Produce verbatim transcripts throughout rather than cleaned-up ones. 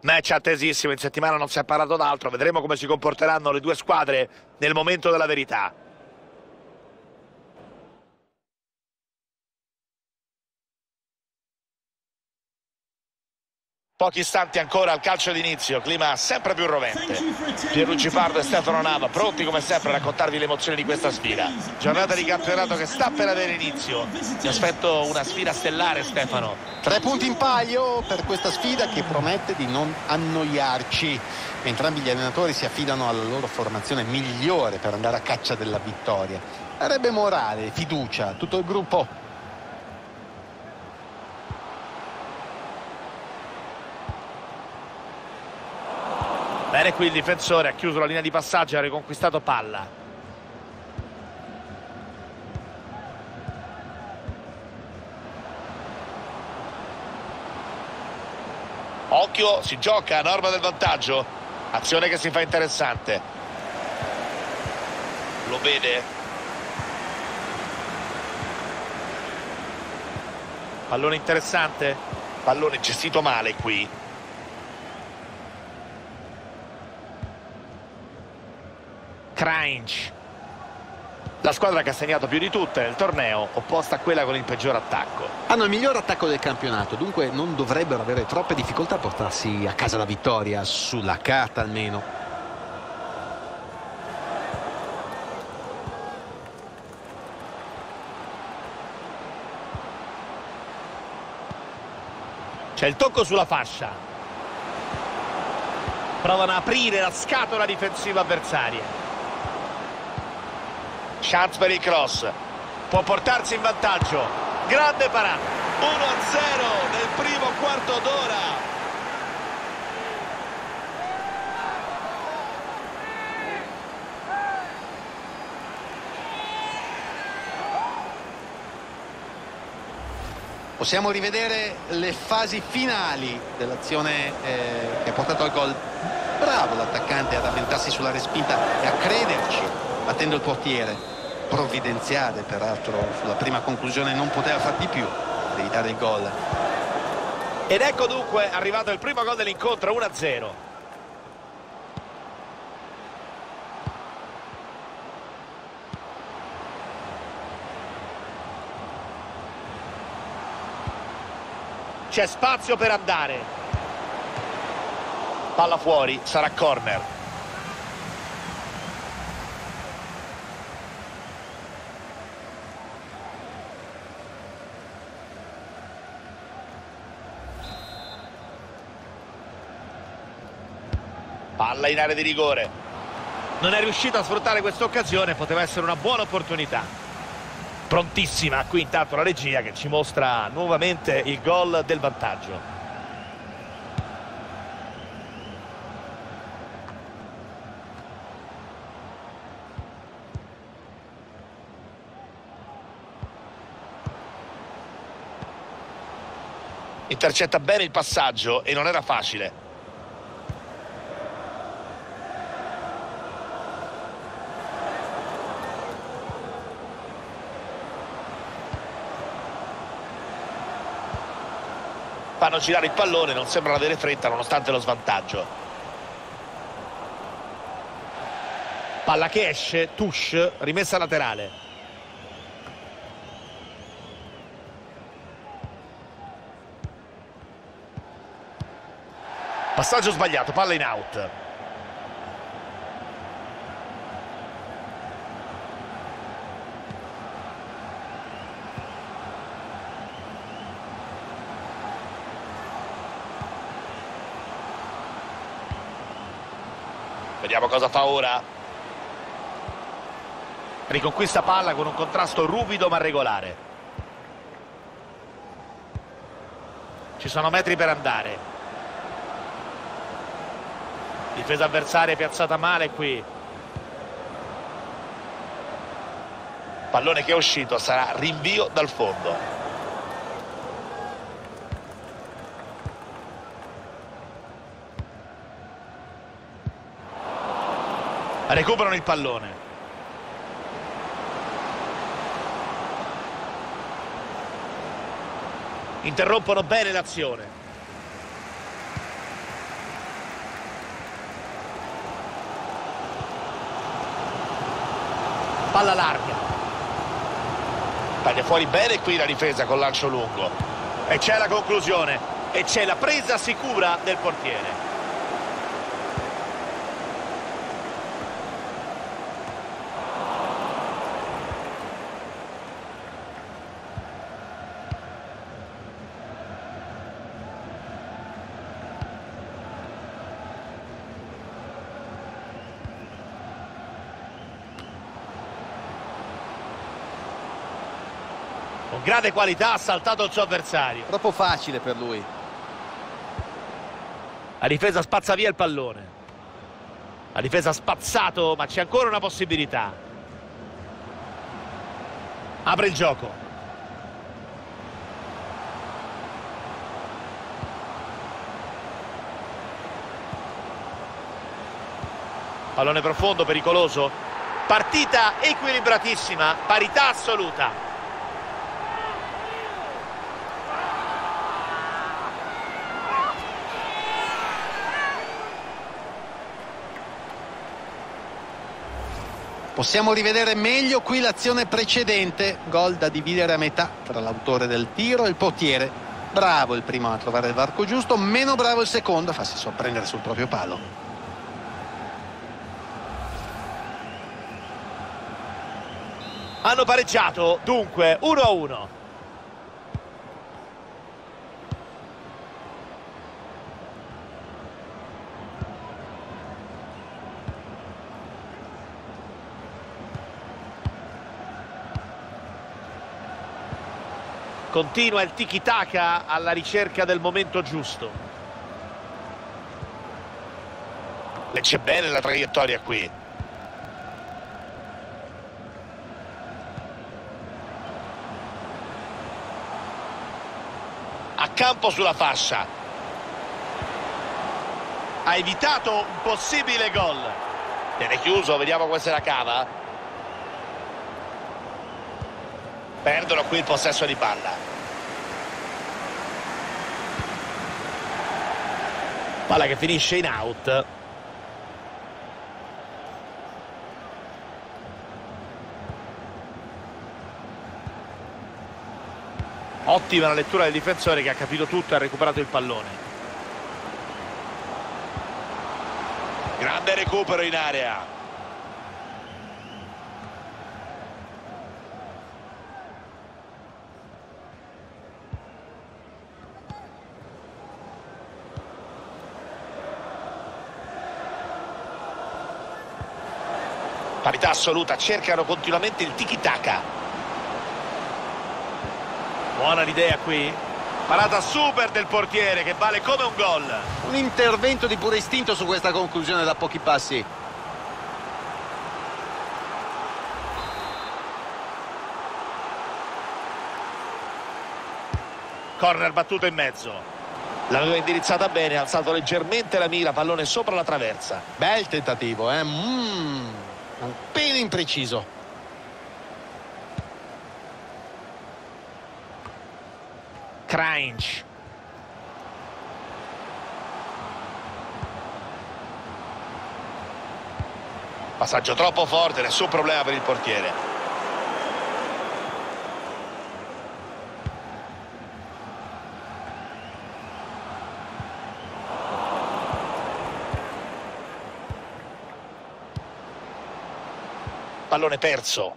Match attesissimo, in settimana non si è parlato d'altro, vedremo come si comporteranno le due squadre nel momento della verità. Pochi istanti ancora al calcio d'inizio, clima sempre più rovente. Pierluigi Pardo e Stefano Nava pronti come sempre a raccontarvi le emozioni di questa sfida. Giornata di campionato che sta per avere inizio. Ti aspetto una sfida stellare, Stefano. Tre punti in palio per questa sfida che promette di non annoiarci. Entrambi gli allenatori si affidano alla loro formazione migliore per andare a caccia della vittoria. Darebbe morale, fiducia, tutto il gruppo. Bene, qui il difensore ha chiuso la linea di passaggio e ha riconquistato palla. Occhio, si gioca a norma del vantaggio. Azione che si fa interessante. Lo vede. Pallone interessante. Pallone gestito male qui. Cranch. La squadra che ha segnato più di tutte nel torneo, opposta a quella con il peggior attacco. Hanno il miglior attacco del campionato, dunque non dovrebbero avere troppe difficoltà a portarsi a casa la vittoria, sulla carta almeno. C'è il tocco sulla fascia. Provano a aprire la scatola difensiva avversaria. Chance per il cross, può portarsi in vantaggio, grande parata, uno a zero nel primo quarto d'ora. Possiamo rivedere le fasi finali dell'azione eh, che ha portato al gol. Bravo l'attaccante ad avventarsi sulla respinta e a crederci, battendo il portiere. Provvidenziale peraltro, sulla prima conclusione non poteva far di più per evitare il gol. Ed ecco dunque arrivato il primo gol dell'incontro, uno a zero. C'è spazio per andare. Palla fuori, sarà corner. Palla in area di rigore. Non è riuscito a sfruttare questa occasione, poteva essere una buona opportunità. Prontissima qui intanto la regia che ci mostra nuovamente il gol del vantaggio. Intercetta bene il passaggio e non era facile. Fanno girare il pallone, non sembrano avere fretta nonostante lo svantaggio. Palla che esce, touche, rimessa laterale. Passaggio sbagliato, palla in out. Vediamo cosa fa ora. Riconquista palla con un contrasto ruvido ma regolare. Ci sono metri per andare. Difesa avversaria piazzata male qui. Pallone che è uscito, sarà rinvio dal fondo. Recuperano il pallone. Interrompono bene l'azione. Palla larga. Taglia fuori bene qui la difesa con lancio lungo. E c'è la conclusione. E c'è la presa sicura del portiere. Con grande qualità ha saltato il suo avversario. Troppo facile per lui. La difesa spazza via il pallone. La difesa ha spazzato, ma c'è ancora una possibilità. Apre il gioco. Pallone profondo, pericoloso. Partita equilibratissima, parità assoluta. Possiamo rivedere meglio qui l'azione precedente, gol da dividere a metà tra l'autore del tiro e il portiere. Bravo il primo a trovare il varco giusto, meno bravo il secondo a farsi sorprendere sul proprio palo. Hanno pareggiato, dunque uno a uno. Continua il tiki-taka alla ricerca del momento giusto. Legge bene la traiettoria qui. A campo sulla fascia. Ha evitato un possibile gol. Viene chiuso, vediamo come se la cava. Perdono qui il possesso di palla. Palla che finisce in out. Ottima la lettura del difensore che ha capito tutto e ha recuperato il pallone. Grande recupero in area. Parità assoluta, cercano continuamente il tiki-taka. Buona l'idea qui. Parata super del portiere che vale come un gol. Un intervento di puro istinto su questa conclusione da pochi passi. Corner battuto in mezzo. L'aveva indirizzata bene, ha alzato leggermente la mira, pallone sopra la traversa. Bel tentativo, eh? Mm, appena impreciso. Cringe. Passaggio troppo forte, nessun problema per il portiere. Pallone perso.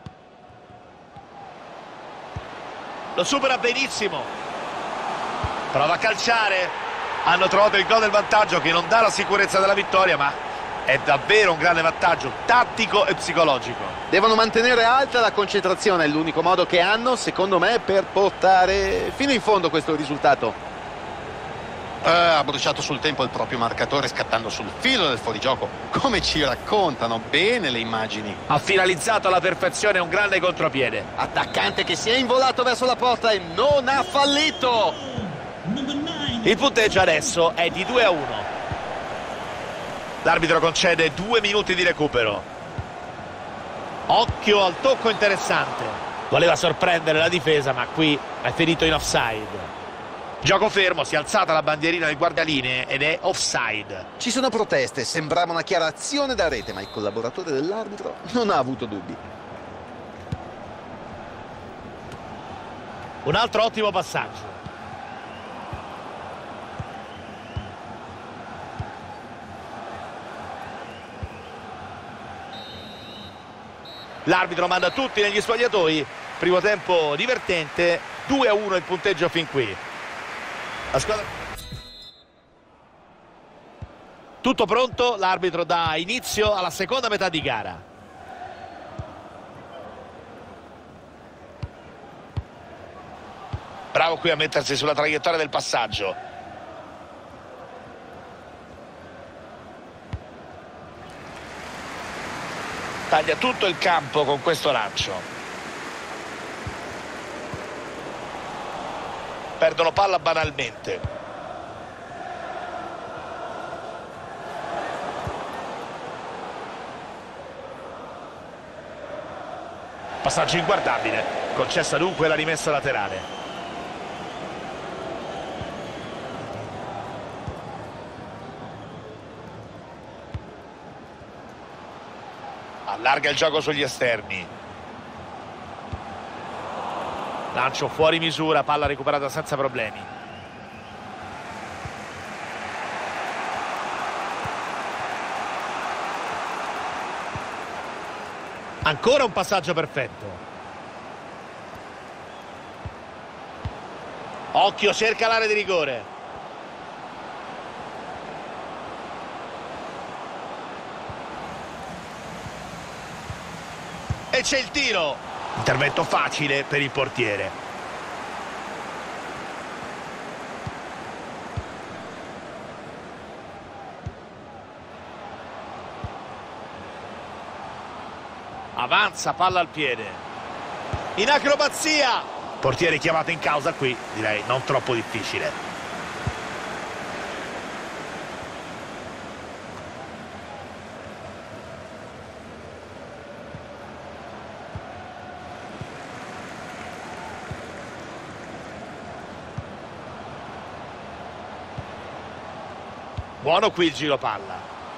Lo supera benissimo. Prova a calciare. Hanno trovato il gol del vantaggio che non dà la sicurezza della vittoria, ma è davvero un grande vantaggio tattico e psicologico. Devono mantenere alta la concentrazione, è l'unico modo che hanno, secondo me, per portare fino in fondo questo risultato. Eh, ha bruciato sul tempo il proprio marcatore scattando sul filo del fuorigioco. Come ci raccontano bene le immagini. Ha finalizzato alla perfezione un grande contropiede. Attaccante che si è involato verso la porta e non ha fallito. Il punteggio adesso è di due a uno. L'arbitro concede due minuti di recupero. Occhio al tocco interessante. Voleva sorprendere la difesa, ma qui è finito in offside. Gioco fermo, si è alzata la bandierina del guardalinee ed è offside. Ci sono proteste, sembrava una chiara azione da rete, ma il collaboratore dell'arbitro non ha avuto dubbi. Un altro ottimo passaggio. L'arbitro manda tutti negli spogliatoi. Primo tempo divertente, due a uno il punteggio fin qui. La squadra... Tutto pronto, l'arbitro dà inizio alla seconda metà di gara. Bravo qui a mettersi sulla traiettoria del passaggio. Taglia tutto il campo con questo lancio. Perdono palla banalmente. Passaggio inguardabile. Concessa dunque la rimessa laterale. Allarga il gioco sugli esterni. Lancio fuori misura, palla recuperata senza problemi. Ancora un passaggio perfetto. Occhio, cerca l'area di rigore. E c'è il tiro. Intervento facile per il portiere. Avanza, palla al piede. In acrobazia. Portiere chiamato in causa qui, direi non troppo difficile. Buono qui il giro palla.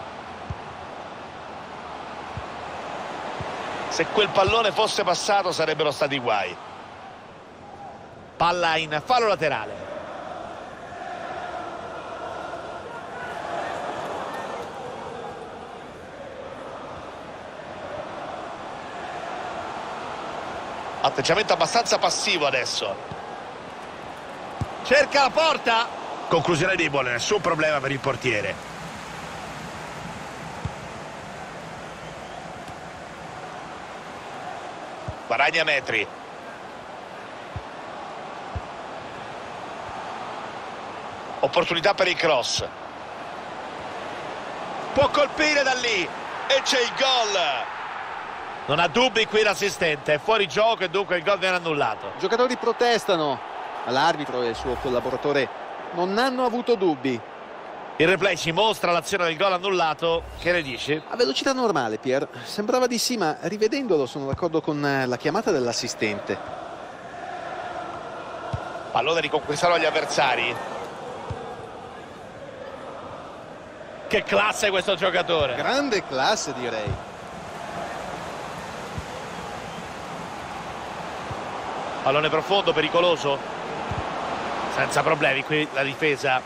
Se quel pallone fosse passato sarebbero stati guai. Palla in fallo laterale. Atteggiamento abbastanza passivo adesso. Cerca la porta. Conclusione debole, nessun problema per il portiere. Guadagna metri. Opportunità per il cross. Può colpire da lì. E c'è il gol. Non ha dubbi qui l'assistente. È fuori gioco e dunque il gol viene annullato. I giocatori protestano, ma l'arbitro e il suo collaboratore non hanno avuto dubbi. Il replay ci mostra l'azione del gol annullato. Che ne dici? A velocità normale, Pier. Sembrava di sì, ma rivedendolo sono d'accordo con la chiamata dell'assistente. Pallone riconquistato agli avversari. Che classe questo giocatore. Grande classe, direi. Pallone profondo, pericoloso. Senza problemi qui la difesa.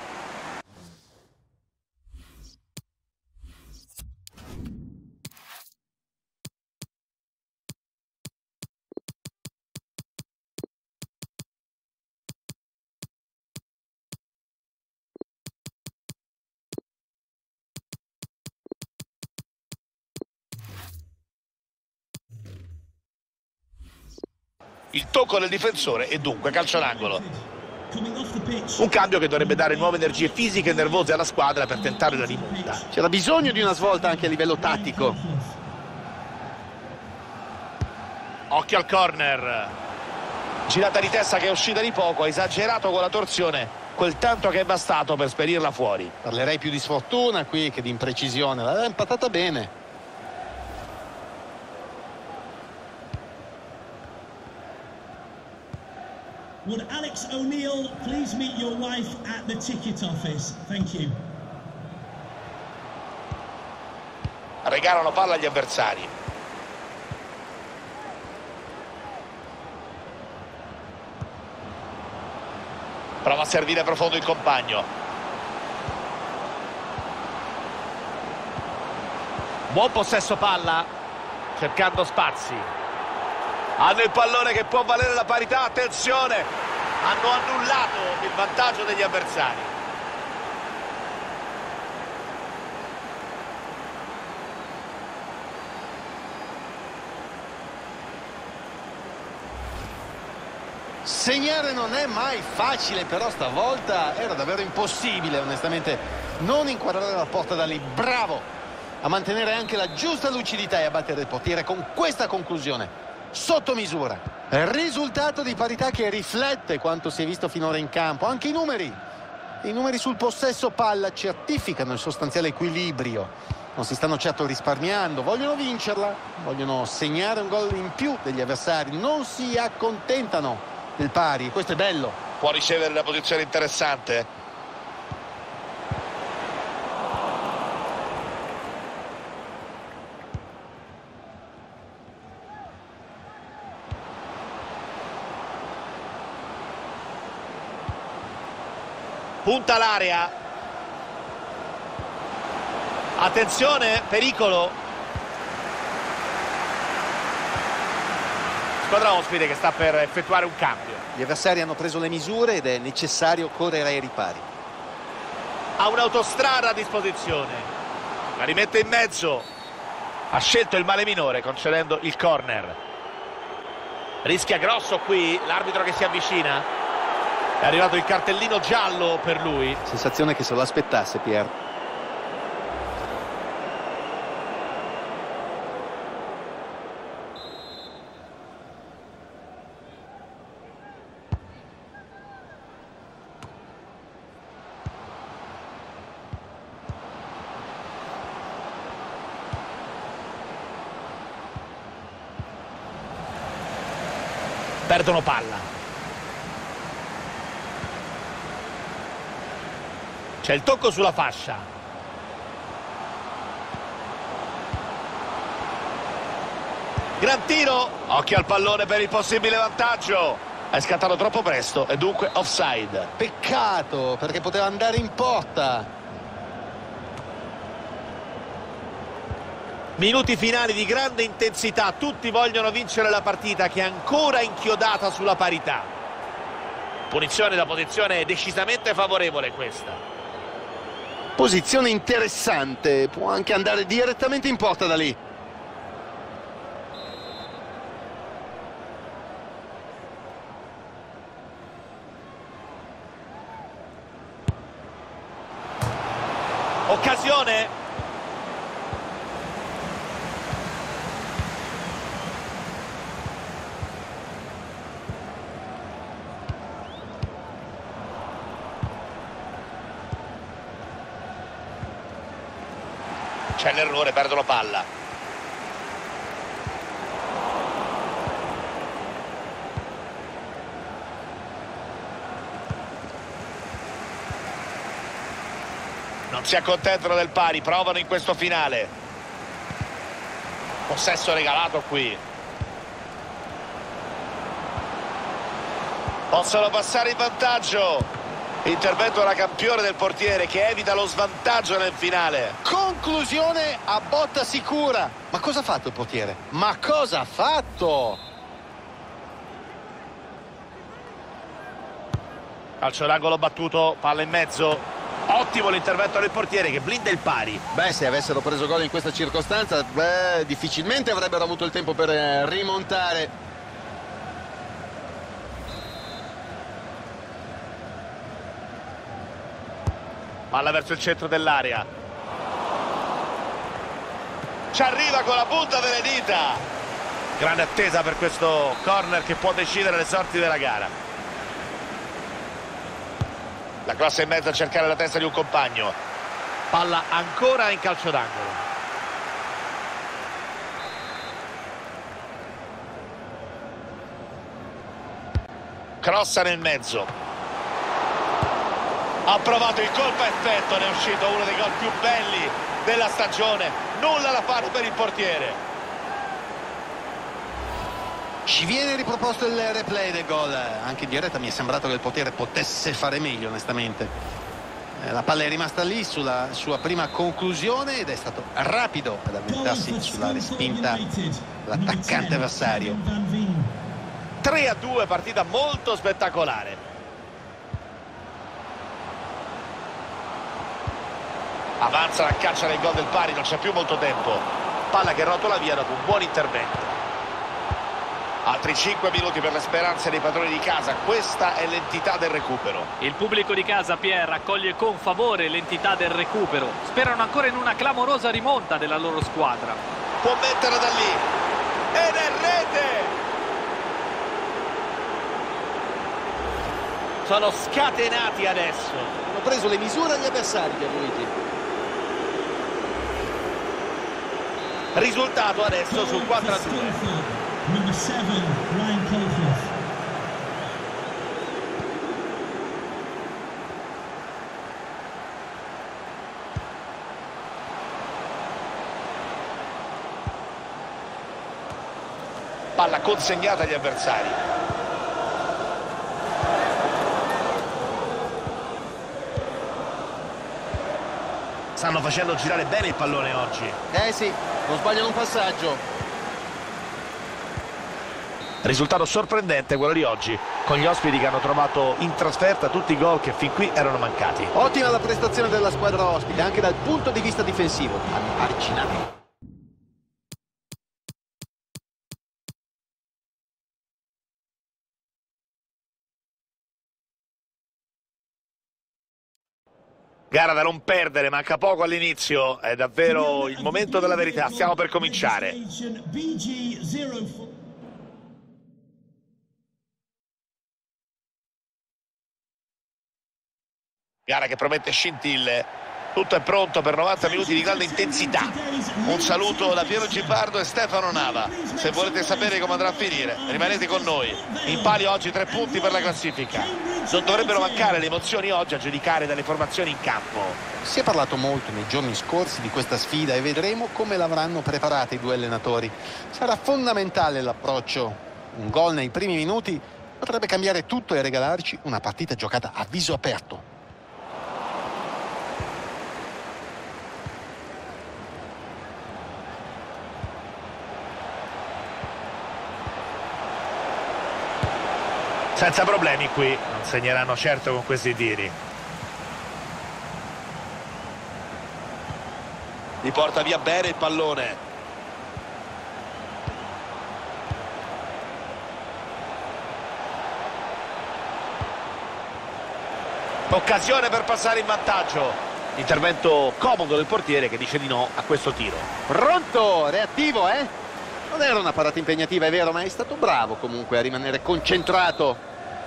Il tocco del difensore e dunque calcio d'angolo. Un cambio che dovrebbe dare nuove energie fisiche e nervose alla squadra per tentare la rimonta. C'era bisogno di una svolta anche a livello tattico. Occhio al corner. Girata di testa che è uscita di poco, ha esagerato con la torsione, quel tanto che è bastato per spedirla fuori. Parlerei più di sfortuna qui che di imprecisione. L'ha impattata bene. Would Alex O'Neill please meet your wife at the ticket office? Thank you. Regalano palla agli avversari. Prova a servire profondo il compagno. Buon possesso palla, cercando spazi. Hanno il pallone che può valere la parità, attenzione, hanno annullato il vantaggio degli avversari. Segnare non è mai facile, però stavolta era davvero impossibile, onestamente, non inquadrare la porta da lì. Bravo a mantenere anche la giusta lucidità e a battere il portiere con questa conclusione sotto misura. Risultato di parità che riflette quanto si è visto finora in campo. Anche i numeri i numeri sul possesso palla certificano il sostanziale equilibrio. Non si stanno certo risparmiando, vogliono vincerla, vogliono segnare un gol in più degli avversari, non si accontentano del pari. Questo è bello. Può ricevere una posizione interessante. Punta l'area. Attenzione, pericolo. Squadra ospite che sta per effettuare un cambio. Gli avversari hanno preso le misure ed è necessario correre ai ripari. Ha un'autostrada a disposizione, la rimette in mezzo. Ha scelto il male minore concedendo il corner. Rischia grosso qui l'arbitro che si avvicina. È arrivato il cartellino giallo per lui. Sensazione che se lo aspettasse, Pier. Perdono palla. C'è il tocco sulla fascia. Gran tiro. Occhio al pallone per il possibile vantaggio. È scattato troppo presto e dunque offside. Peccato, perché poteva andare in porta. Minuti finali di grande intensità, tutti vogliono vincere la partita che è ancora inchiodata sulla parità. Punizione da posizione decisamente favorevole questa. Posizione interessante, può anche andare direttamente in porta da lì. Occasione. C'è l'errore, perdono palla. Non si accontentano del pari, provano in questo finale. Possesso regalato qui. Possono passare in vantaggio. Intervento da campione del portiere che evita lo svantaggio nel finale. Conclusione a botta sicura. Ma cosa ha fatto il portiere? Ma cosa ha fatto? Calcio d'angolo battuto, palla in mezzo. Ottimo l'intervento del portiere che blinda il pari. Beh, se avessero preso gol in questa circostanza, beh, difficilmente avrebbero avuto il tempo per eh, rimontare. Palla verso il centro dell'area. Ci arriva con la punta delle dita. Grande attesa per questo corner che può decidere le sorti della gara. La crossa in mezzo a cercare la testa di un compagno. Palla ancora in calcio d'angolo. Crossa nel mezzo. Ha provato il colpo a effetto, ne è uscito uno dei gol più belli della stagione. Nulla da fare per il portiere. Ci viene riproposto il replay del gol. Anche in diretta mi è sembrato che il portiere potesse fare meglio, onestamente. Eh, la palla è rimasta lì sulla sua prima conclusione ed è stato rapido ad avventarsi sulla respinta l'attaccante avversario. tre a due, partita molto spettacolare. Avanza la caccia del gol del pari, non c'è più molto tempo. Palla che rotola via dopo un buon intervento. Altri cinque minuti per le speranze dei padroni di casa. Questa è l'entità del recupero. Il pubblico di casa, Pierre, accoglie con favore l'entità del recupero. Sperano ancora in una clamorosa rimonta della loro squadra. Può metterla da lì ed è rete. Sono scatenati adesso. Hanno preso le misure agli avversari, Pierluigi. Risultato adesso sul quattro a due. Number seven, Ryan Colclough. Palla consegnata agli avversari. Stanno facendo girare bene il pallone oggi. Eh sì, non sbagliano un passaggio. Risultato sorprendente quello di oggi, con gli ospiti che hanno trovato in trasferta tutti i gol che fin qui erano mancati. Ottima la prestazione della squadra ospite, anche dal punto di vista difensivo. Hanno arginato. Gara da non perdere, manca poco all'inizio, è davvero il momento della verità, stiamo per cominciare. Gara che promette scintille, tutto è pronto per novanta minuti di grande intensità. Un saluto da Piero Gibardo e Stefano Nava. Se volete sapere come andrà a finire, rimanete con noi. In palio oggi tre punti per la classifica. Non dovrebbero mancare le emozioni oggi a giudicare dalle formazioni in campo. Si è parlato molto nei giorni scorsi di questa sfida e vedremo come l'avranno preparata i due allenatori. Sarà fondamentale l'approccio. Un gol nei primi minuti potrebbe cambiare tutto e regalarci una partita giocata a viso aperto. Senza problemi qui, non segneranno certo con questi tiri. Li porta via bene il pallone. Occasione per passare in vantaggio. Intervento comodo del portiere che dice di no a questo tiro. Pronto, reattivo, eh? Non era una parata impegnativa, è vero, ma è stato bravo comunque a rimanere concentrato.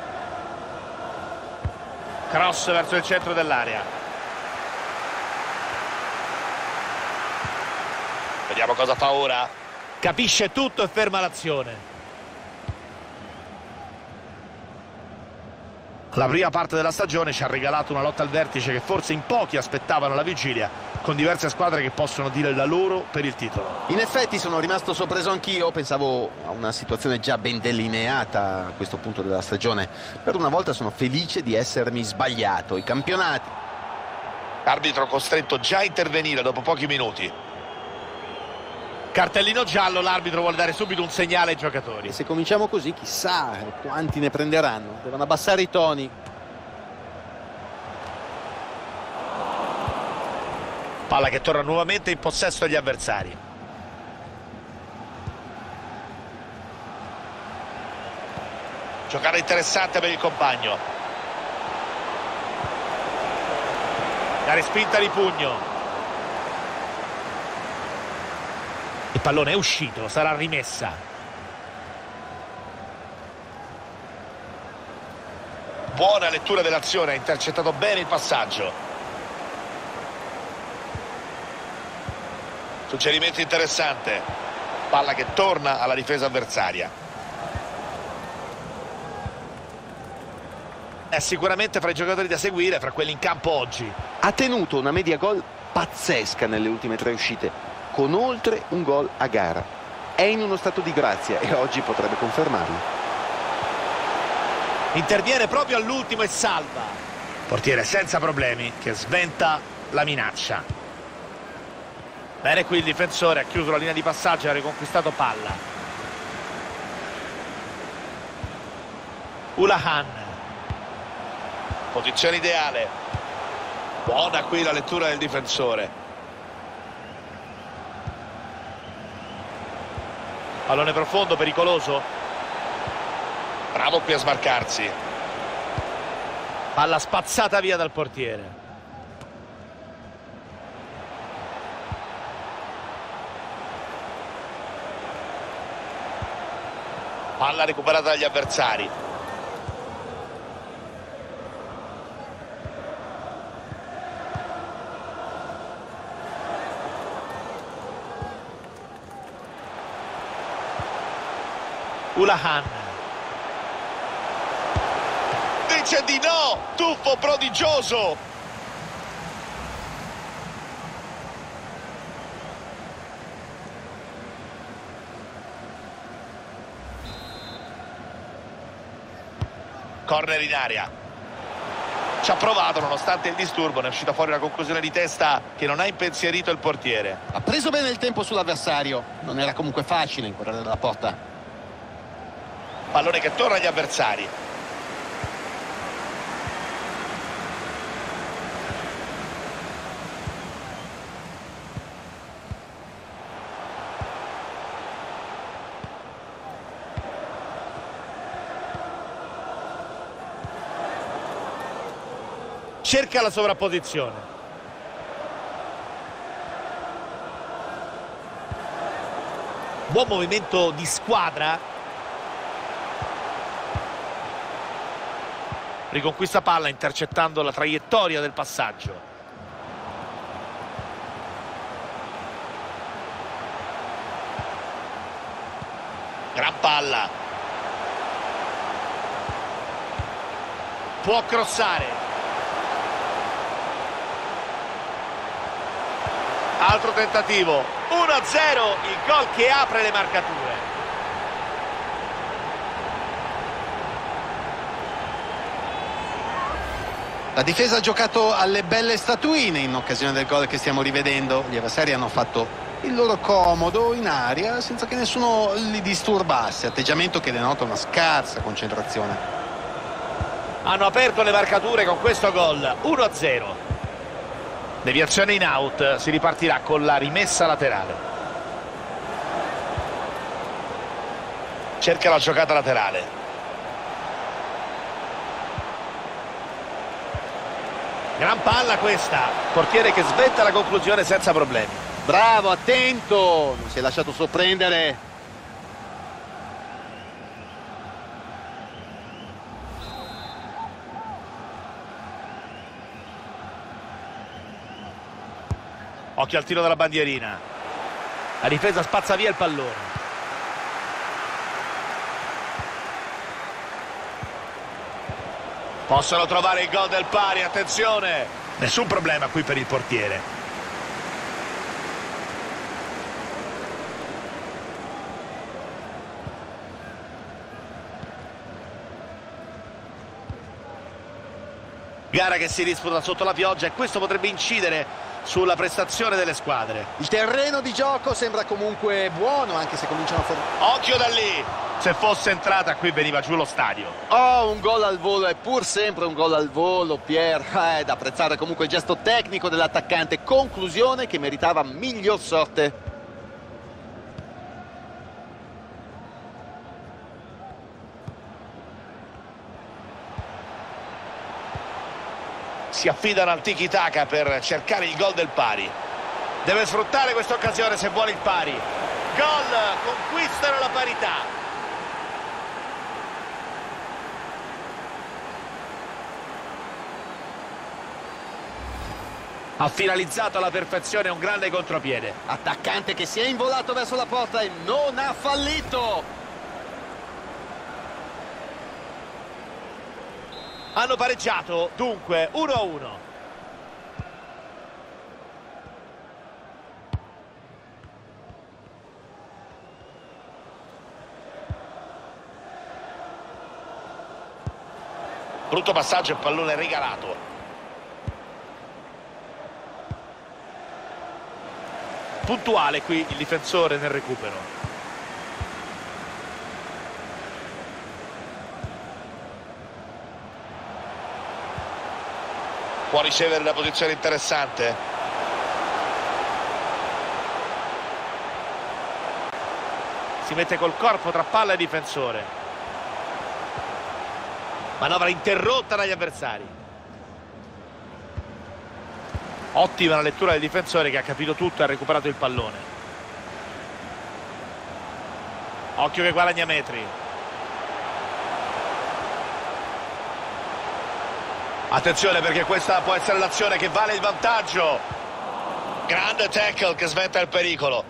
Cross verso il centro dell'area. Vediamo cosa fa ora. Capisce tutto e ferma l'azione. La prima parte della stagione ci ha regalato una lotta al vertice che forse in pochi aspettavano la vigilia, con diverse squadre che possono dire la loro per il titolo. In effetti sono rimasto sorpreso anch'io, pensavo a una situazione già ben delineata a questo punto della stagione. Per una volta sono felice di essermi sbagliato. I campionati. Arbitro costretto già a intervenire dopo pochi minuti. Cartellino giallo, l'arbitro vuole dare subito un segnale ai giocatori. E se cominciamo così, chissà quanti ne prenderanno. Devono abbassare i toni. Palla che torna nuovamente in possesso degli avversari. Giocata interessante per il compagno. La respinta di pugno. Il pallone è uscito, sarà rimessa. Buona lettura dell'azione, ha intercettato bene il passaggio. Suggerimento interessante. Palla che torna alla difesa avversaria. È sicuramente fra i giocatori da seguire, fra quelli in campo oggi. Ha tenuto una media gol pazzesca nelle ultime tre uscite, con oltre un gol a gara. È è in uno stato di grazia e oggi potrebbe confermarlo. Interviene proprio all'ultimo e salva. Portiere senza problemi che sventa la minaccia. Bene, qui il difensore ha chiuso la linea di passaggio e ha riconquistato palla. Ulahan. Posizione ideale. Buona qui la lettura del difensore. Pallone profondo, pericoloso. Bravo qui a smarcarsi. Palla spazzata via dal portiere. Palla recuperata dagli avversari. Ulahan. Dice di no, tuffo prodigioso. Corner in aria. Ci ha provato nonostante il disturbo, ne è uscita fuori una conclusione di testa che non ha impensierito il portiere. Ha preso bene il tempo sull'avversario, non era comunque facile incorrere dalla porta. Pallone che torna agli avversari. Cerca la sovrapposizione. Buon movimento di squadra. Riconquista palla intercettando la traiettoria del passaggio. Gran palla. Può crossare. Altro tentativo. uno a zero, il gol che apre le marcature. La difesa ha giocato alle belle statuine in occasione del gol che stiamo rivedendo. Gli avversari hanno fatto il loro comodo in aria senza che nessuno li disturbasse, atteggiamento che denota una scarsa concentrazione. Hanno aperto le marcature con questo gol. uno a zero. Deviazione in out, si ripartirà con la rimessa laterale. Cerca la giocata laterale. Gran palla questa. Portiere che sventa la conclusione senza problemi. Bravo, attento, non si è lasciato sorprendere. Occhio al tiro della bandierina. La difesa spazza via il pallone. Possono trovare il gol del pari, attenzione. Nessun problema qui per il portiere. Gara che si disputa sotto la pioggia e questo potrebbe incidere sulla prestazione delle squadre. Il terreno di gioco sembra comunque buono, anche se cominciano a formare. Occhio da lì. Se fosse entrata qui veniva giù lo stadio. Oh, un gol al volo, è pur sempre un gol al volo, Pier. Eh, è da apprezzare comunque il gesto tecnico dell'attaccante. Conclusione che meritava miglior sorte. Si affidano al tiki-taka per cercare il gol del pari. Deve sfruttare questa occasione se vuole il pari. Gol, conquistano la parità. Ha finalizzato alla perfezione un grande contropiede. Attaccante che si è involato verso la porta e non ha fallito. Hanno pareggiato, dunque uno a uno. Brutto passaggio e pallone regalato. Puntuale qui il difensore nel recupero. Può ricevere una posizione interessante. Si mette col corpo tra palla e difensore. Manovra interrotta dagli avversari. Ottima la lettura del difensore che ha capito tutto e ha recuperato il pallone. Occhio che guadagna metri. Attenzione perché questa può essere l'azione che vale il vantaggio. Grande tackle che sventa il pericolo.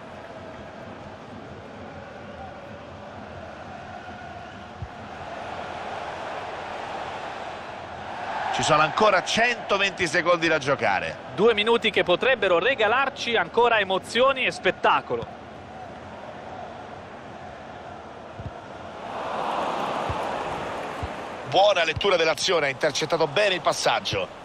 Ci sono ancora centoventi secondi da giocare. Due minuti che potrebbero regalarci ancora emozioni e spettacolo. Buona lettura dell'azione, ha intercettato bene il passaggio.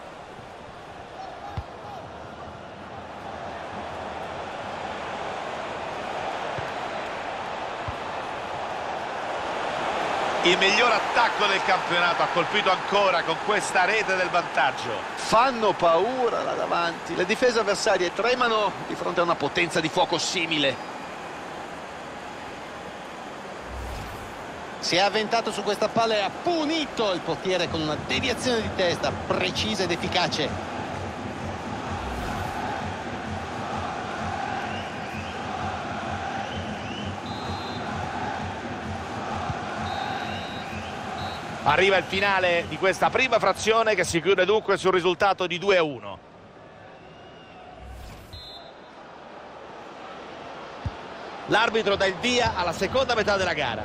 Il miglior attacco del campionato, ha colpito ancora con questa rete del vantaggio. Fanno paura là davanti, le difese avversarie tremano di fronte a una potenza di fuoco simile. Si è avventato su questa palla e ha punito il portiere con una deviazione di testa precisa ed efficace. Arriva il finale di questa prima frazione che si chiude dunque sul risultato di due a uno. L'arbitro dà il via alla seconda metà della gara.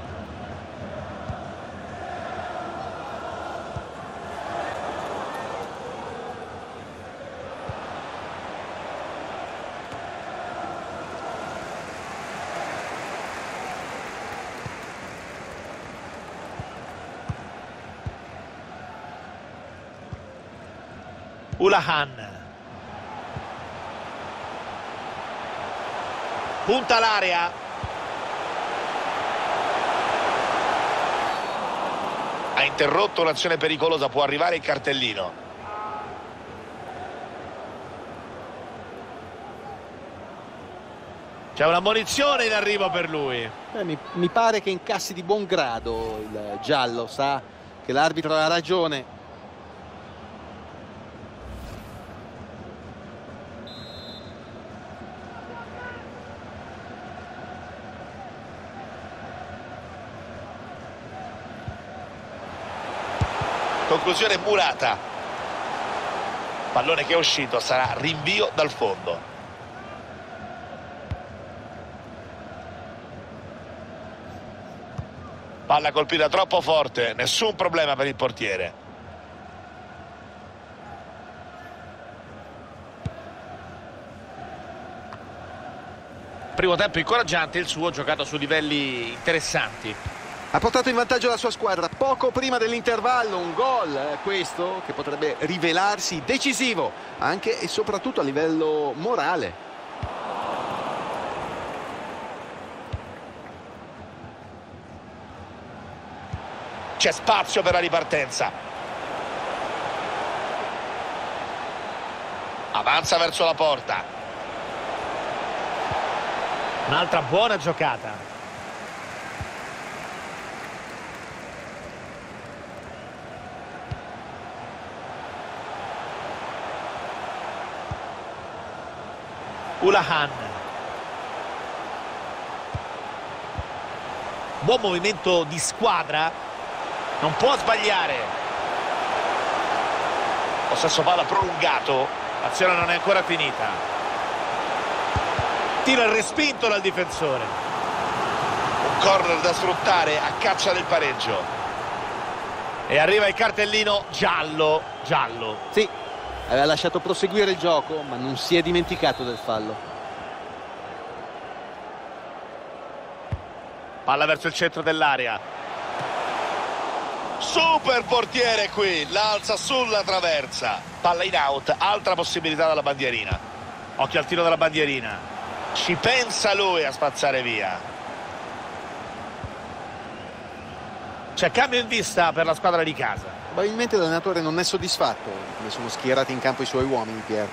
Ulahan punta l'area, ha interrotto un'azione pericolosa, può arrivare il cartellino. C'è una munizione in arrivo per lui. Eh, mi, mi pare che incassi di buon grado il giallo, sa che l'arbitro ha ragione. Conclusione Murata. Pallone che è uscito, sarà rinvio dal fondo. Palla colpita troppo forte, nessun problema per il portiere. Primo tempo incoraggiante il suo, giocato su livelli interessanti. Ha portato in vantaggio la sua squadra poco prima dell'intervallo, un gol eh, questo che potrebbe rivelarsi decisivo anche e soprattutto a livello morale. C'è spazio per la ripartenza. Avanza verso la porta. Un'altra buona giocata. Ulahan. Buon movimento di squadra, non può sbagliare. Possesso palla prolungato, l'azione non è ancora finita. Tiro respinto dal difensore. Un corner da sfruttare a caccia del pareggio. E arriva il cartellino giallo, giallo. Sì, aveva lasciato proseguire il gioco, ma non si è dimenticato del fallo. Palla verso il centro dell'area. Super portiere qui, l'alza sulla traversa. Palla in out, altra possibilità dalla bandierina. Occhio al tiro della bandierina. Ci pensa lui a spazzare via. C'è cambio in vista per la squadra di casa. Probabilmente l'allenatore non è soddisfatto come sono schierati in campo i suoi uomini, Pier.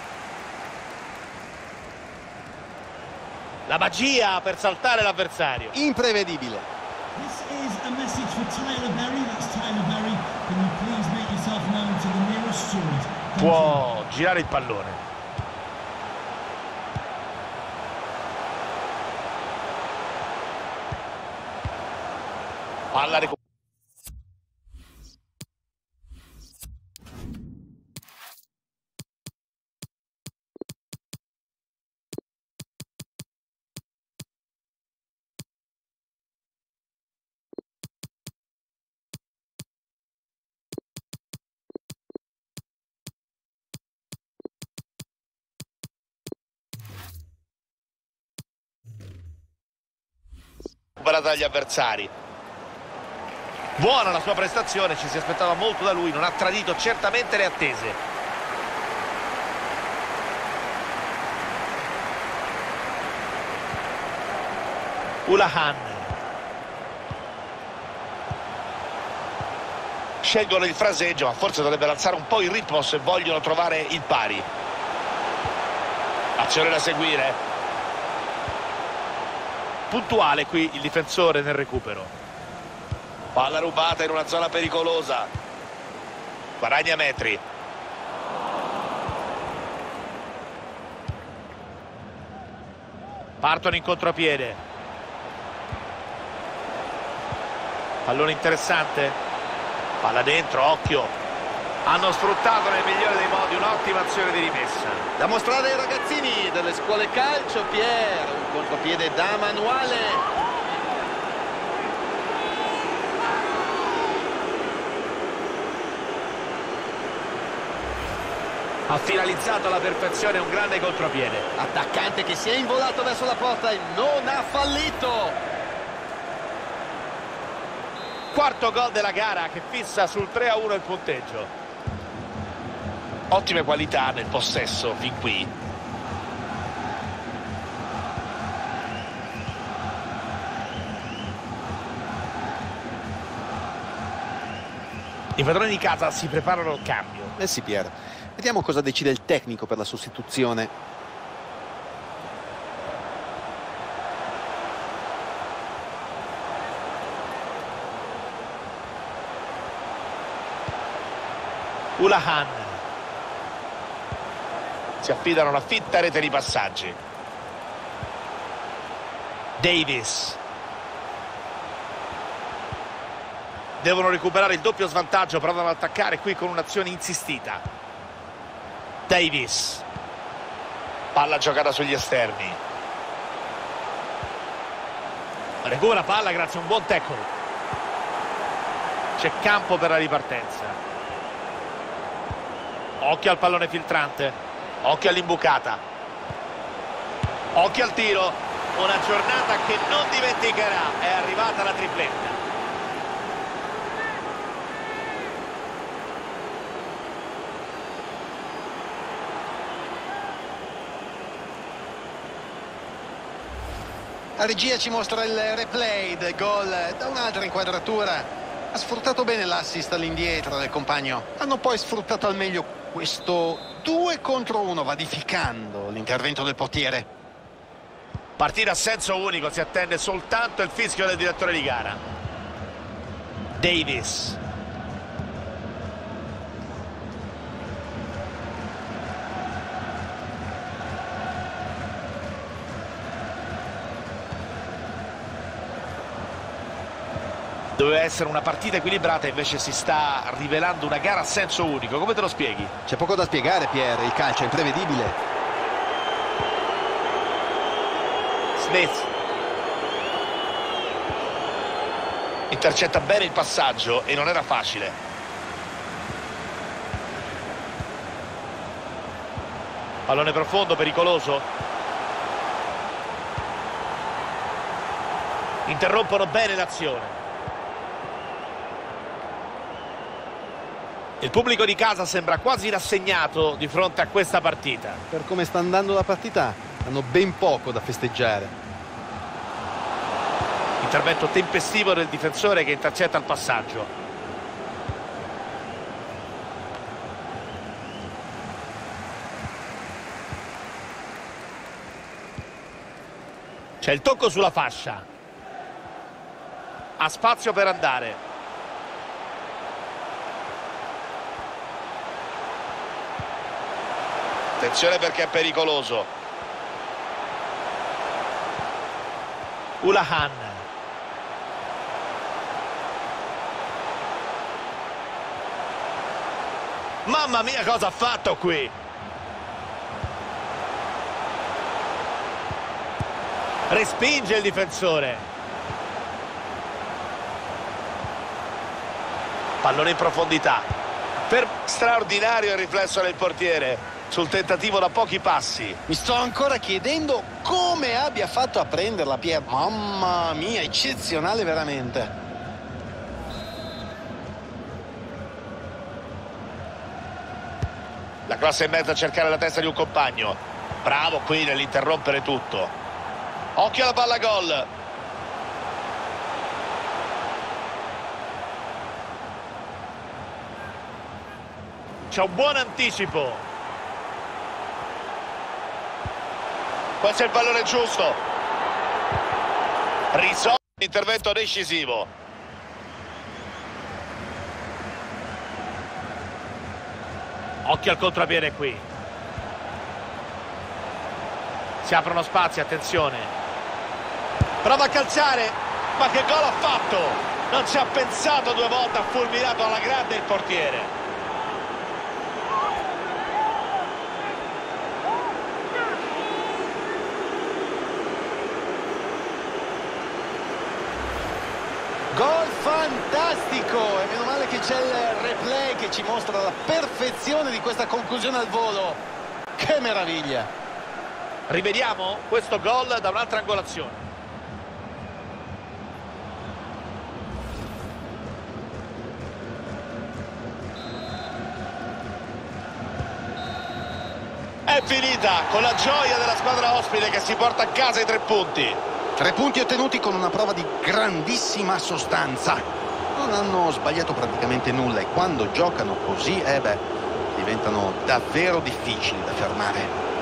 La magia per saltare l'avversario. Imprevedibile. This is a message for Tyler Berry. That's Tyler Berry. Can you please make yourself known to the nearest steward? Thank Può girare il pallone. Palla recuperata. Dagli avversari. Buona la sua prestazione, ci si aspettava molto da lui, non ha tradito certamente le attese. Ulahan. Scelgono il fraseggio, ma forse dovrebbero alzare un po' il ritmo se vogliono trovare il pari. Azione da seguire. Puntuale qui il difensore nel recupero. Palla rubata in una zona pericolosa. Guadagna metri. Partono in contropiede. Pallone interessante. Palla dentro, occhio. Hanno sfruttato nel migliore dei modi un'ottima azione di rimessa. Da mostrare ai ragazzini delle scuole calcio, Pier, un contropiede da manuale. Ha finalizzato alla perfezione un grande contropiede. Attaccante che si è involato verso la porta e non ha fallito. Quarto gol della gara che fissa sul tre a uno il punteggio. Ottime qualità nel possesso fin qui. I padroni di casa si preparano al cambio. Eh sì, Pier. Vediamo cosa decide il tecnico per la sostituzione. Ulahan. Si affidano a una fitta rete di passaggi. Davis. Devono recuperare il doppio svantaggio, provano ad attaccare qui con un'azione insistita. Davis. Palla giocata sugli esterni. Recupera palla grazie a un buon tackle. C'è campo per la ripartenza. Occhio al pallone filtrante. Occhio all'imbucata. Occhio al tiro. Una giornata che non dimenticherà. È arrivata la tripletta. La regia ci mostra il replay del gol da un'altra inquadratura. Ha sfruttato bene l'assist all'indietro del compagno. Hanno poi sfruttato al meglio questo due contro uno, vanificando l'intervento del portiere. Partita a senso unico, si attende soltanto il fischio del direttore di gara. Davis. Doveva essere una partita equilibrata, invece si sta rivelando una gara a senso unico. Come te lo spieghi? C'è poco da spiegare, Pier, il calcio è imprevedibile. Smith intercetta bene il passaggio e non era facile. Pallone profondo, pericoloso. Interrompono bene l'azione. Il pubblico di casa sembra quasi rassegnato di fronte a questa partita. Per come sta andando la partita hanno ben poco da festeggiare. Intervento tempestivo del difensore che intercetta il passaggio. C'è il tocco sulla fascia. Ha spazio per andare. Attenzione perché è pericoloso. Ulahan. Mamma mia, cosa ha fatto qui? Respinge il difensore. Pallone in profondità. Per straordinario il riflesso del portiere sul tentativo da pochi passi. Mi sto ancora chiedendo come abbia fatto a prenderla, Pier. Mamma mia, eccezionale veramente. La classe in mezzo a cercare la testa di un compagno. Bravo qui nell'interrompere tutto. Occhio alla palla gol. C'è un buon anticipo. Qua c'è il pallone giusto. Risolve l'intervento decisivo. Occhio al contropiede qui. Si aprono spazi, attenzione. Prova a calciare. Ma che gol ha fatto? Non ci ha pensato due volte, ha fulminato alla grande il portiere. Gol fantastico, e meno male che c'è il replay che ci mostra la perfezione di questa conclusione al volo. Che meraviglia! Rivediamo questo gol da un'altra angolazione. È finita con la gioia della squadra ospite che si porta a casa i tre punti. Tre punti ottenuti con una prova di grandissima sostanza. Non hanno sbagliato praticamente nulla e quando giocano così, eh beh, diventano davvero difficili da fermare.